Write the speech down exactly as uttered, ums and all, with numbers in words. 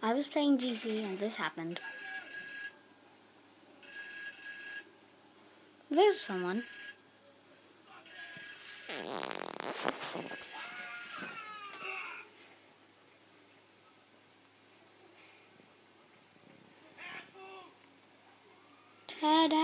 I was playing G T and this happened. There's someone. Ta-da!